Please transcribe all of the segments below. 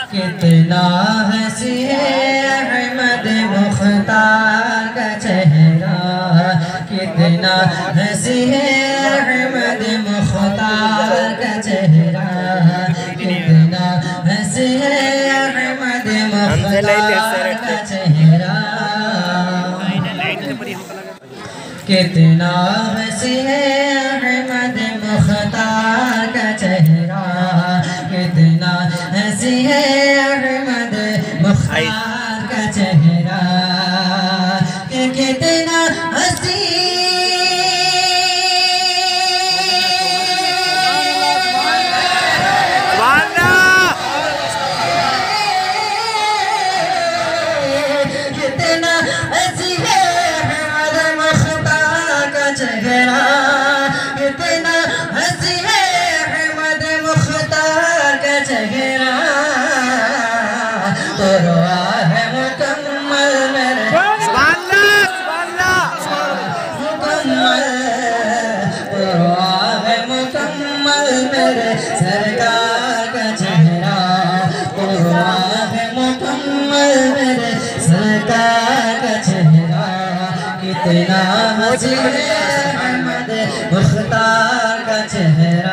कितना हंसी है अहमद मुख्तार का चेहरा, कितना हंसी है अहमद मुख्तार का चेहरा, कितना हंसी है अहमद मुख्तार का चेहरा, कितना हंसी है अहमद मुख्तार का चेहरा, कितना हंसी है अहमद मुख्तार का चेहरा, कितना हंसी कितना हंसी है अहमद मुख्तार का चेहरा, कितना हंसी है अहमद मुख्तार का चेहरा, तो रोआ है मुकम्मल मेरे मुकम्मल, तो रोआ है मुकम्मल मेरे सरकार का चेहरा, तो रोआ है मुकम्मल मेरे सरकार का चेहरा, कितना हंसी है अहमद मुख्तार का चेहरा।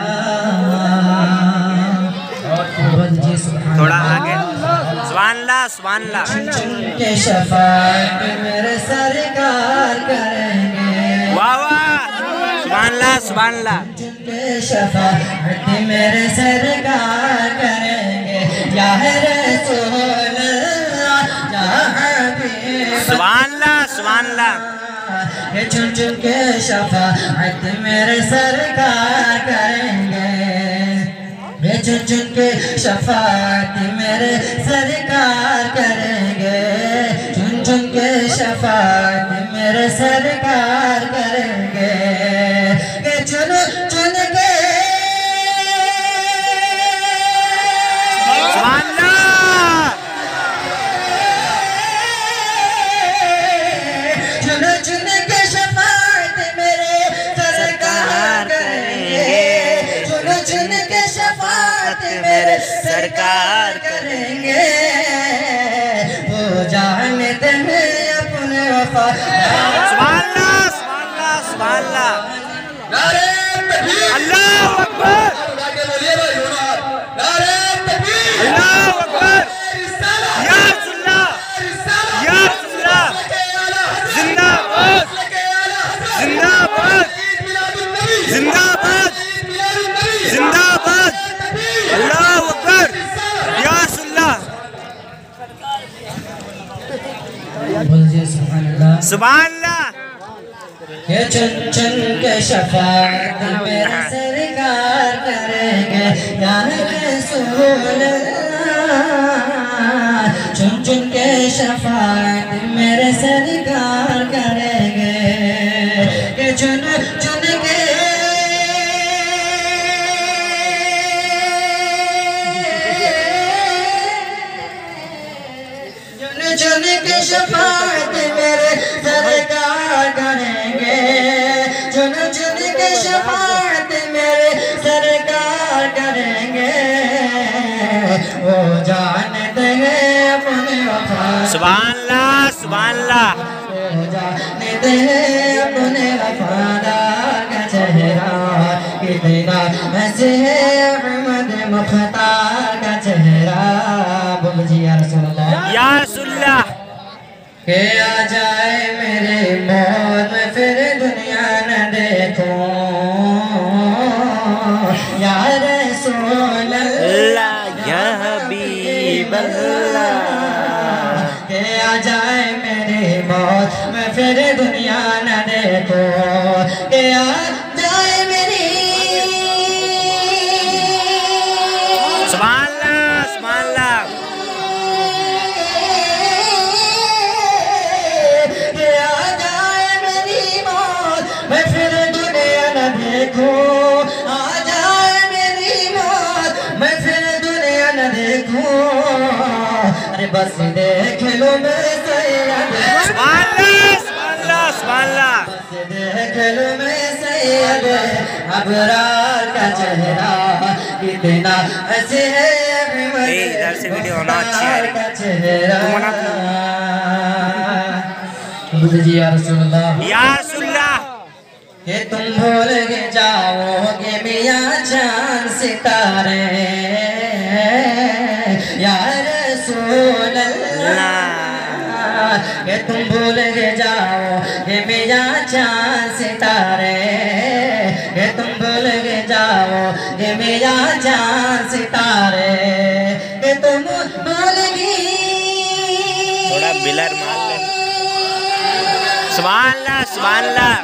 थोड़ा आगे सुभानअल्लाह के शफाअत मेरे सरकार करेंगे, वाह वाह सुभानअल्लाह के शफाअत मेरे सरकार करेंगे, या रसूल अल्लाह या हबीब सुभानअल्लाह ये चुन चुन के शफाअत मेरे सरकार करेंगे, ये चुन चुन के शफाअत मेरे सरकार करेंगे, चुन चुन के शफाअत मेरे सरकार करेंगे, ये चुन चुन के चुन चुन के शफाअत मेरे सरकार करेंगे, चुन चुन के शफाअत मेरे सरकार करेंगे, वो जानते हैं अपने वफा। सुभानअल्लाह अल्लाहू अकबर अल्लाहू अकबर या रसूलुल्लाह जिंदाबाद जिंदाबाद जिंदाबाद जिंदाबाद अल्लाहू अकबर या रसूलुल्लाह सुभानअल्लाह ये चुन चुन के शफाअत मेरे सरकार करेंगे, या रसूल अल्लाह चुन चुन के शफाअत मेरे सरकार करेंगे, ये चुन चुन के चुन के शफाअत मेरे सरकार करेंगे, चुन चुन के शफाअत मेरे सरकार करेंगे, वो जानते हैं अपने वफा। सुभानअल्लाह वो जानते हैं अपने वफादार का चेहरा, कितना हंसी है अहमद मुख्तार का चेहरा। बोल जी या रसूलल्लाह या रसूलल्लाह के आ जाए मेरे मौत में फिर दुनिया न देखूं, या रसूल अल्लाह या हबीब अल्लाह के आ जाए मेरे मौत में फिर दुनिया न देखूं, के आ जाए मेरी सुभानअल्लाह मैं फिर दुनिया न देखूं, आ जाए मेरी मौत मैं फिर दुनिया न देखूं, अरे बस देख लो मैं सैयद सुभानअल्लाह देख लो मैं सैयद अबरार का चेहरा, कितना हंसी है अहमद इधर से वीडियो होना अच्छी है का चेहरा। जी या रसूलुल्लाह या रसूलुल्लाह कि तुम भूल जाओगे मियां चांद सितारे या रसूलल्लाह कि तुम भूल जाओगे मियां चांद सितारे कि तुम भूल जाओगे मियां चांद सितारे कि तुम भूल थोड़ा बिलर मार ले। सुभान अल्लाह सुभान अल्लाह।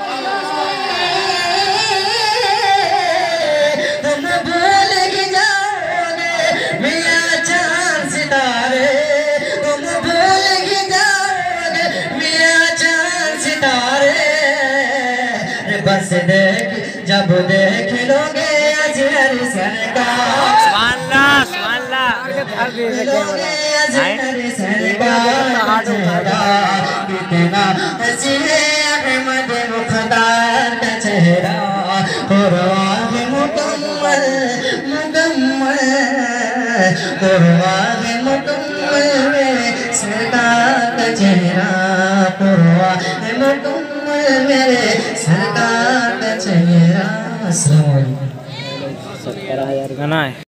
तुम भूल जाओगे मियां चांद सितारे तुम भूल जाओगे मियां चांद सितारे बस देख जब देख लोगे अजहर सरकार। सुभान अल्लाह सुभान अल्लाह। कितना हंसी है अहमद मुख्तार का चेहरा कुर्बान मुकम्मल मुकम्मल कुर्बान मुकम्मल मेरे सरकार का चेहरा कुर्बान मुकम्मल मेरे सरकार का चेहरा। अस्सलाम वालेकुम। गाना है।